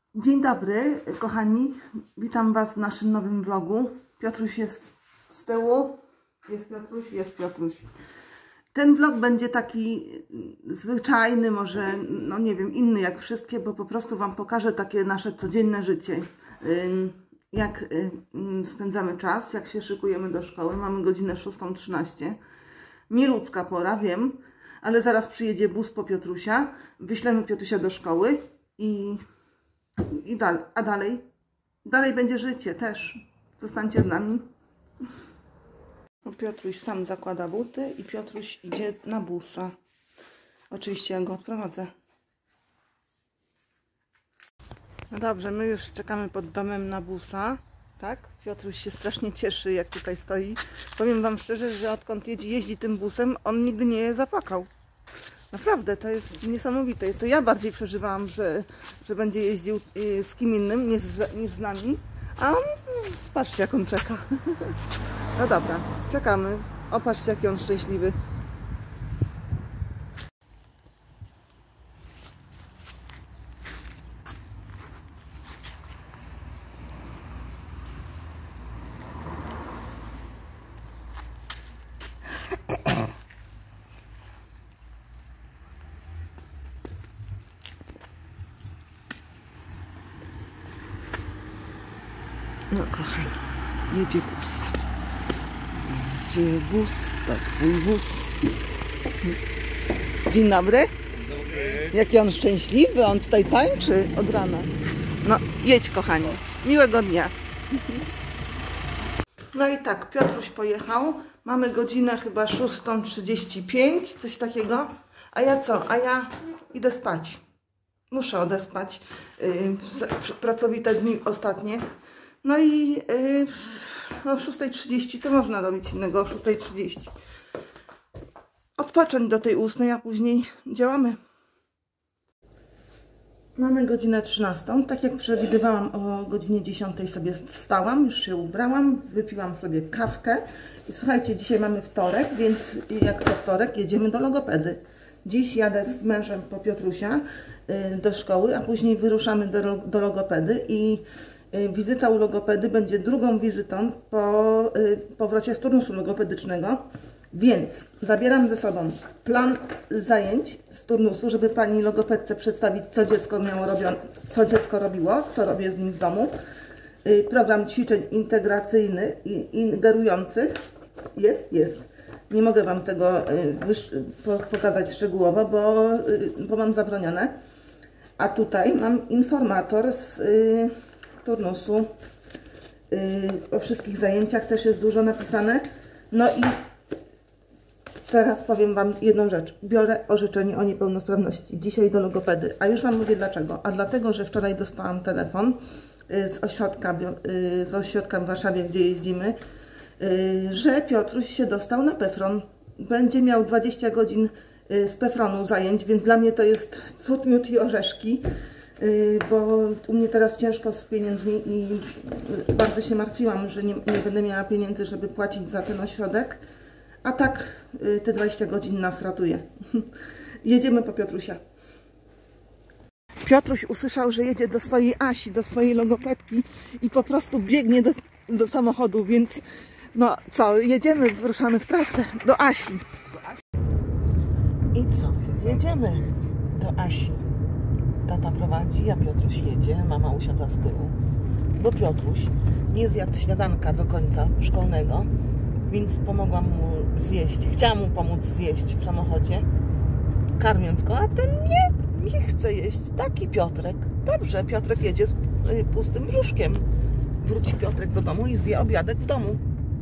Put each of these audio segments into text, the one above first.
Dzień dobry, kochani. Witam Was w naszym nowym vlogu. Piotruś jest z tyłu. Jest Piotruś? Jest Piotruś. Ten vlog będzie taki zwyczajny, może, no nie wiem, inny jak wszystkie, bo po prostu Wam pokażę takie nasze codzienne życie. Jak spędzamy czas, jak się szykujemy do szkoły. Mamy godzinę 6:13. Nieludzka pora, wiem, ale zaraz przyjedzie bus po Piotrusia. Wyślemy Piotrusia do szkoły a dalej będzie życie też. Zostańcie z nami. Piotruś sam zakłada buty i Piotruś idzie na busa. Oczywiście ja go odprowadzę. No dobrze, my już czekamy pod domem na busa. Tak? Piotruś się strasznie cieszy, jak tutaj stoi. Powiem Wam szczerze, że odkąd jeździ tym busem, on nigdy nie zapłakał. Naprawdę, to jest niesamowite. To ja bardziej przeżywałam, że będzie jeździł z kim innym niż z nami. A on, patrzcie jak on czeka. No dobra, czekamy. O, patrzcie jaki on szczęśliwy. No kochani, jedzie bus. Jedzie bus, to twój bus. Dzień dobry. Dzień dobry. Jaki on szczęśliwy, on tutaj tańczy od rana. No jedź kochani, miłego dnia. No i tak, Piotruś pojechał. Mamy godzinę chyba 6:35, coś takiego. A ja co? A ja idę spać. Muszę odespać. Pracowite dni ostatnie. No i o 6:30, co można robić innego o 6:30? Odpocząć do tej 8, a później działamy. Mamy godzinę 13. Tak jak przewidywałam, o godzinie 10 sobie wstałam, już się ubrałam, wypiłam sobie kawkę. I słuchajcie, dzisiaj mamy wtorek, więc jak to wtorek, jedziemy do logopedy. Dziś jadę z mężem po Piotrusia do szkoły, a później wyruszamy do logopedy i wizyta u logopedy będzie drugą wizytą po powrocie z turnusu logopedycznego, więc zabieram ze sobą plan zajęć z turnusu, żeby pani logopedce przedstawić, co dziecko miało robione, co dziecko robiło, co robię z nim w domu. Program ćwiczeń integracyjny i ingerujących jest. Nie mogę Wam tego pokazać szczegółowo, bo mam zabronione. A tutaj mam informator z turnusu. O wszystkich zajęciach też jest dużo napisane. No i teraz powiem Wam jedną rzecz. Biorę orzeczenie o niepełnosprawności dzisiaj do logopedy. A już Wam mówię dlaczego. A dlatego, że wczoraj dostałam telefon z ośrodka w Warszawie, gdzie jeździmy, że Piotruś się dostał na PEFRON. Będzie miał 20 godzin z PEFRONu zajęć, więc dla mnie to jest cud, miód i orzeszki, bo u mnie teraz ciężko z pieniędzmi i bardzo się martwiłam, że nie będę miała pieniędzy, żeby płacić za ten ośrodek, a tak te 20 godzin nas ratuje. Jedziemy po Piotrusia. Piotruś usłyszał, że jedzie do swojej Asi, do swojej logopedki i po prostu biegnie do samochodu, więc no co, jedziemy, wyruszamy w trasę do Asi. I co? Jedziemy do Asi. Tata prowadzi, a Piotruś jedzie, mama usiadła z tyłu. Bo Piotruś nie zjadł śniadanka do końca szkolnego, więc pomogłam mu zjeść. Chciałam mu pomóc zjeść w samochodzie, karmiąc go, a ten nie chce jeść. Taki Piotrek. Dobrze, Piotrek jedzie z pustym brzuszkiem. Wróci Piotrek do domu i zje obiadek w domu.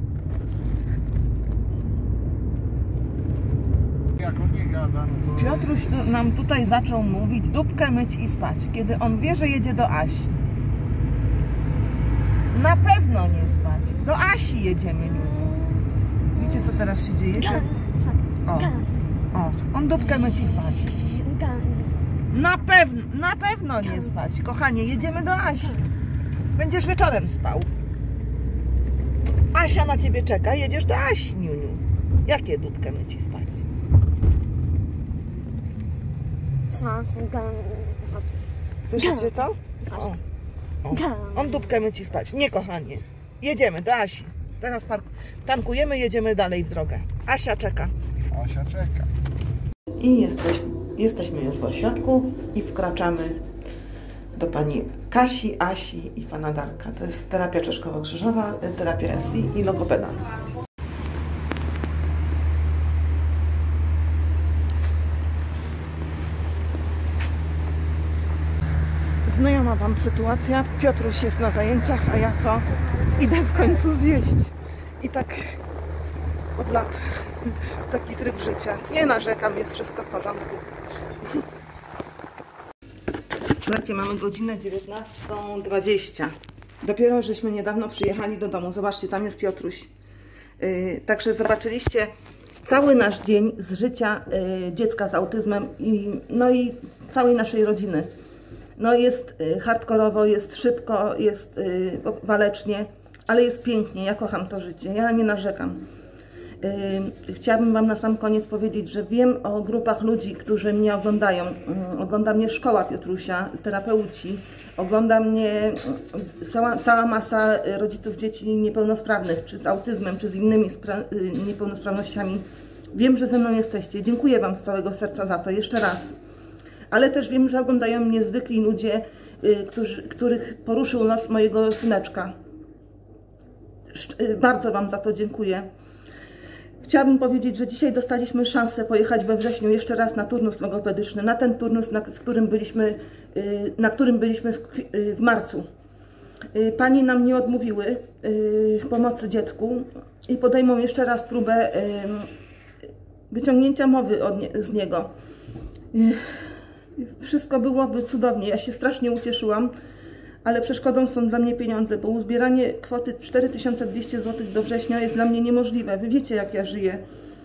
Jak on nie gada, no to... Piotruś nam tutaj zaczął mówić dupkę myć i spać, kiedy on wie, że jedzie do Asi. Na pewno nie spać. Do Asi jedziemy już. Wiecie co teraz się dzieje? O, on dupkę myć i spać. Na pewno nie spać. Kochanie, jedziemy do Asi. Będziesz wieczorem spał. Asia na ciebie czeka, jedziesz do Asi, Niuniu. Jakie dupkę myć i spać? Słyszycie to? O. On dupkę myci spać. Nie, kochanie. Jedziemy do Asi. Teraz tankujemy, jedziemy dalej w drogę. Asia czeka. Asia czeka. I jesteśmy już w ośrodku i wkraczamy do pani Kasi, Asi i pana Darka. To jest terapia czaszkowo-krzyżowa, terapia SI i logopeda. Znajoma wam sytuacja. Piotruś jest na zajęciach, a ja co? Idę w końcu zjeść. I tak od lat taki tryb życia. Nie narzekam, jest wszystko w porządku. Słuchajcie, mamy godzinę 19:20. Dopiero żeśmy niedawno przyjechali do domu. Zobaczcie, tam jest Piotruś. Także zobaczyliście cały nasz dzień z życia dziecka z autyzmem no i całej naszej rodziny. No jest hardkorowo, jest szybko, jest walecznie, ale jest pięknie. Ja kocham to życie, ja nie narzekam. Chciałabym wam na sam koniec powiedzieć, że wiem o grupach ludzi, którzy mnie oglądają. Ogląda mnie szkoła Piotrusia, terapeuci, ogląda mnie cała masa rodziców dzieci niepełnosprawnych, czy z autyzmem, czy z innymi niepełnosprawnościami. Wiem, że ze mną jesteście. Dziękuję wam z całego serca za to, jeszcze raz. Ale też wiem, że oglądają mnie zwykli ludzie, których poruszył los mojego syneczka. Bardzo wam za to dziękuję. Chciałabym powiedzieć, że dzisiaj dostaliśmy szansę pojechać we wrześniu jeszcze raz na turnus logopedyczny, na ten turnus, na którym byliśmy w marcu. Pani nam nie odmówiły pomocy dziecku i podejmą jeszcze raz próbę wyciągnięcia mowy z niego. Wszystko byłoby cudownie, ja się strasznie ucieszyłam, ale przeszkodą są dla mnie pieniądze, bo uzbieranie kwoty 4200 zł do września jest dla mnie niemożliwe. Wy wiecie, jak ja żyję,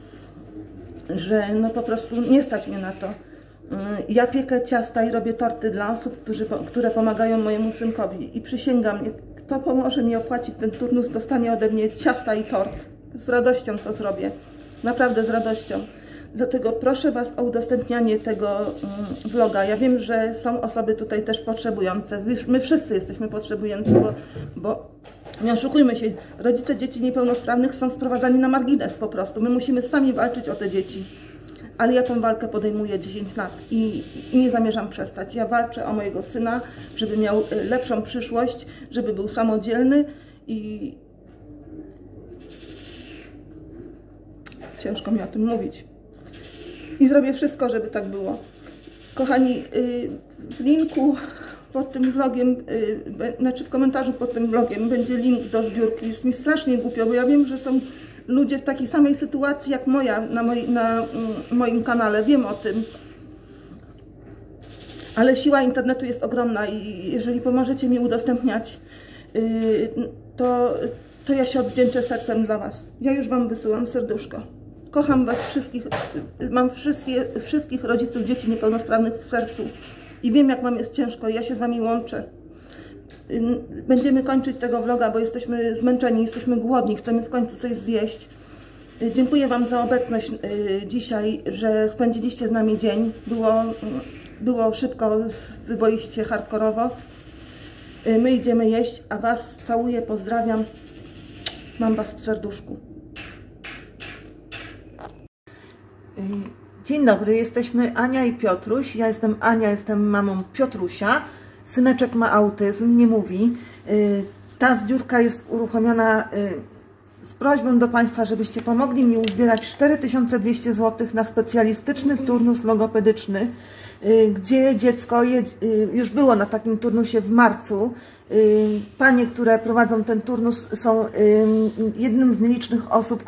że no po prostu nie stać mnie na to. Ja piekę ciasta i robię torty dla osób, które pomagają mojemu synkowi i przysięgam, kto pomoże mi opłacić ten turnus, dostanie ode mnie ciasta i tort. Z radością to zrobię, naprawdę z radością. Dlatego proszę was o udostępnianie tego vloga. Ja wiem, że są osoby tutaj też potrzebujące. My wszyscy jesteśmy potrzebujący, bo nie oszukujmy się, rodzice dzieci niepełnosprawnych są sprowadzani na margines po prostu. My musimy sami walczyć o te dzieci. Ale ja tą walkę podejmuję 10 lat i nie zamierzam przestać. Ja walczę o mojego syna, żeby miał lepszą przyszłość, żeby był samodzielny i ciężko mi o tym mówić. I zrobię wszystko, żeby tak było. Kochani, w linku pod tym vlogiem, znaczy w komentarzu pod tym vlogiem będzie link do zbiórki. Jest mi strasznie głupio, bo ja wiem, że są ludzie w takiej samej sytuacji jak moja na moim kanale. Wiem o tym. Ale siła internetu jest ogromna i jeżeli pomożecie mi udostępniać, to ja się odwdzięczę sercem dla was. Ja już wam wysyłam serduszko. Kocham was wszystkich, mam wszystkich rodziców dzieci niepełnosprawnych w sercu i wiem, jak wam jest ciężko i ja się z wami łączę. Będziemy kończyć tego vloga, bo jesteśmy zmęczeni, jesteśmy głodni, chcemy w końcu coś zjeść. Dziękuję wam za obecność dzisiaj, że spędziliście z nami dzień. Było szybko, wyboiście hardkorowo. My idziemy jeść, a was całuję, pozdrawiam. Mam was w serduszku. Dzień dobry, jesteśmy Ania i Piotruś. Ja jestem Ania, jestem mamą Piotrusia. Syneczek ma autyzm, nie mówi. Ta zbiórka jest uruchomiona z prośbą do Państwa, żebyście pomogli mi uzbierać 4200 zł na specjalistyczny turnus logopedyczny, gdzie dziecko już było na takim turnusie w marcu. Panie, które prowadzą ten turnus, są jednym z nielicznych osób,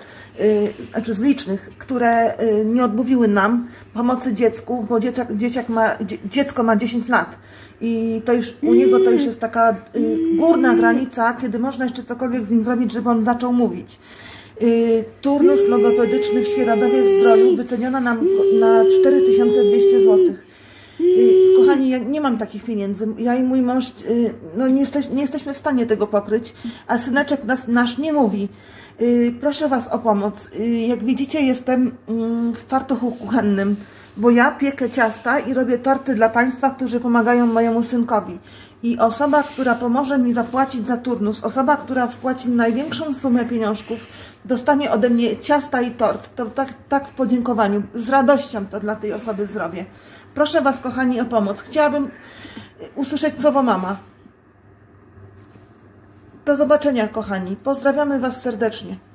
które nie odmówiły nam pomocy dziecku, bo dziecko ma 10 lat i to już u niego to już jest taka górna granica, kiedy można jeszcze cokolwiek z nim zrobić, żeby on zaczął mówić. Turnus logopedyczny w Świeradowie-Zdroju wyceniono nam na 4200 zł. Kochani, ja nie mam takich pieniędzy. Ja i mój mąż no, nie jesteśmy w stanie tego pokryć, a syneczek nasz nie mówi. Proszę was o pomoc. Jak widzicie, jestem w fartuchu kuchennym. bo ja piekę ciasta i robię torty dla Państwa, którzy pomagają mojemu synkowi. I osoba, która pomoże mi zapłacić za turnus, osoba, która wpłaci największą sumę pieniążków, dostanie ode mnie ciasta i tort. To tak w podziękowaniu. Z radością to dla tej osoby zrobię. Proszę Was, kochani, o pomoc. Chciałabym usłyszeć słowo mama. Do zobaczenia, kochani. Pozdrawiamy Was serdecznie.